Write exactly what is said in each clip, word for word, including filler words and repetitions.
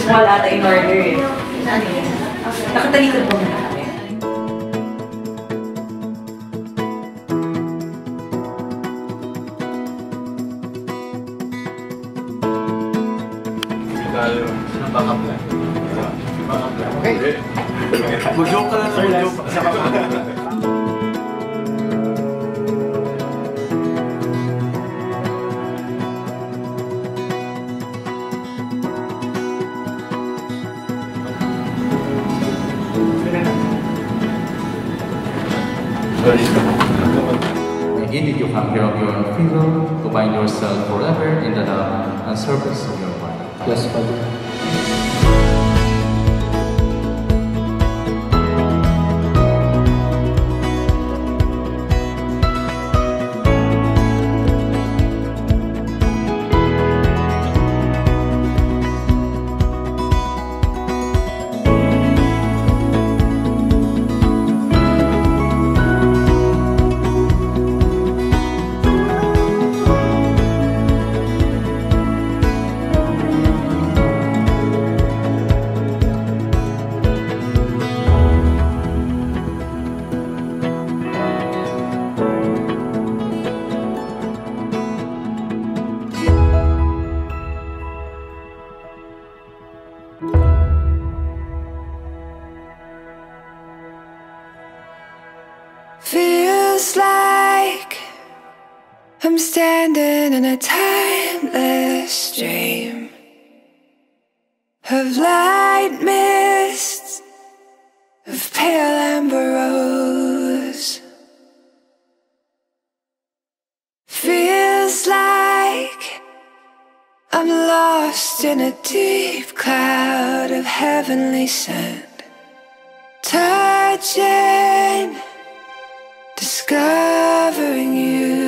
wala ata in order eh. Ano yun? Nakatalikod po muna kami. Backup lang. Backup lang. Okay. Mag-joke ka lang. Mag-joke. Isa ka pa. Again, did you come here of your own free will to bind yourself forever in the love and service of your mind? Yes, Father. Feels like I'm standing in a timeless dream of light mists, of pale amber rose. Feels like I'm lost in a deep cloud of heavenly scent, touching, discovering you.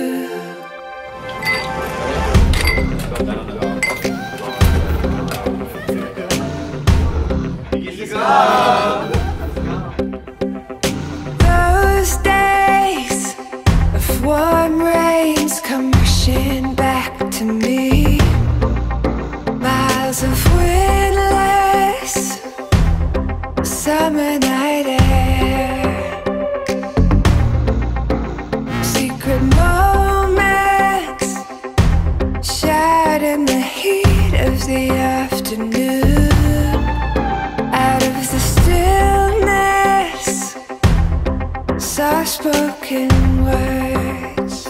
Those days of warm rains come rushing back to me. Miles of windless summer night air, secret moments shared in the heat of the afternoon. Out of the stillness, soft-spoken words.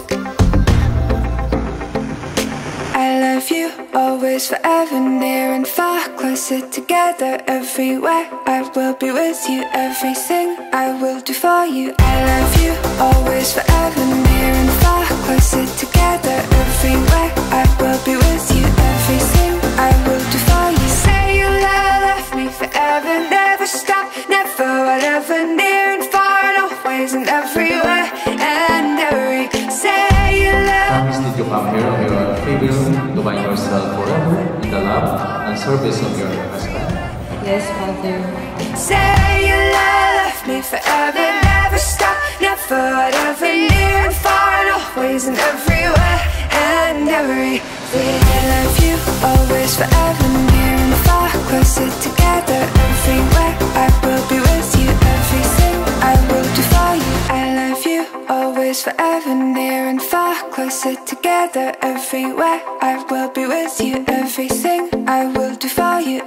I love you, always, forever, near and far, closer together, everywhere. I will be with you, everything I will do for you. I love you, always, forever, near and far, closer together, everywhere. I will be with you, everything I will do for you. Say you love me forever, never stop, never, whatever, near and far, and always and everywhere and every. Say you love. Promise, did you come here of your own free will to bind yourself forever in the love and service of your husband? Yes, Father. Say you love me forever, never stop, never, whatever, near and far, and always and everywhere and everything. I love you, always, forever, near and far, closer together, everywhere. I will be with you, everything I will do for you. I love you, always, forever, near and far, closer together, everywhere. I will be with you, everything I will do for you.